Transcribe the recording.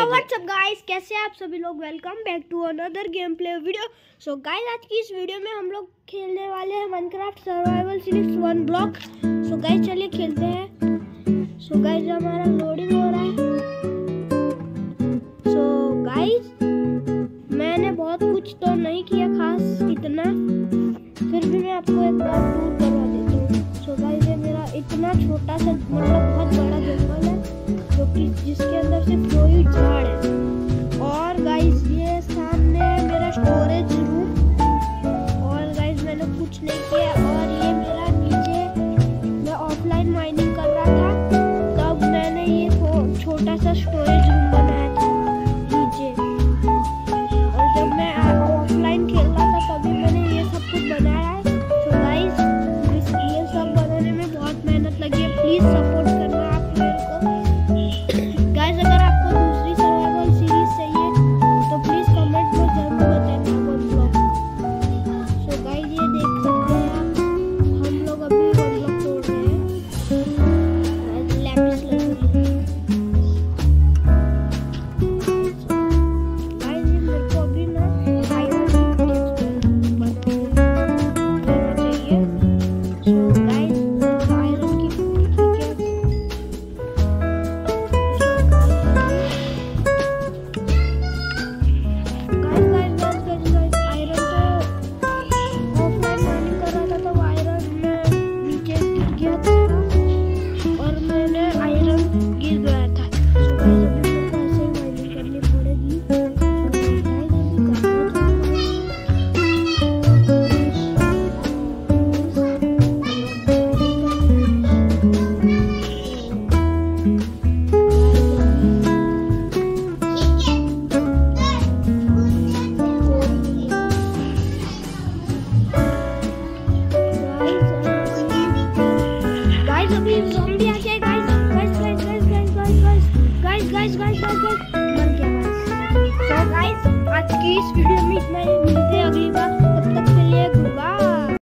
WhatsApp guys, कैसे आप सभी लोग। Welcome back to another gameplay video. So guys, आज की इस वीडियो में हम लोग खेलने वाले हैं Minecraft survival series 1 block. So guys चलिए खेलते हैं। सो गाइस हमारा लोडिंग हो रहा है। सो गाइस मैंने बहुत कुछ तो नहीं किया खास इतना, फिर भी मैं आपको एक बार टूर करवा देता हूँ। सो गाइस ये मेरा इतना छोटा सा मतलब बहुत बड़ा जंगल है जो कि जिसके अंदर सिर्फ दो ही झाड़ है। और गाइस ये सामने है मेरा स्टोरेज रूम। और गाइस मैंने कुछ नहीं किया। और ये मेरा नीचे मैं ऑफलाइन माइनिंग कर रहा था, तब मैंने ये छोटा सा स्टोरेज रूम बनाया था नीचे। और जब मैं ऑफलाइन खेल रहा था तभी मैंने ये सब कुछ बनाया है। तो गाइस ये सब बनाने में बहुत मेहनत लगी है। प्लीज सपोर्ट करना आप मेरे को। गाइस अगर आपको दूसरी सर्वाइवल सीरीज चाहिए तो प्लीज कमेंट में जरूर बताना वन ब्लॉक। सो गाइस ये देख सकते हैं आप, हम लोग अभी वन ब्लॉक तोड़ रहे हैं लैपिस lazuli। गाइस ये मेरे को अभी ना आयरन बनाना चाहिए। सो गाइस आयरन की ठीक है। अभी ज़ॉम्बी आ गया गाइस मर गया गाइस। सो गाइस आज की इस वीडियो में इतना ही।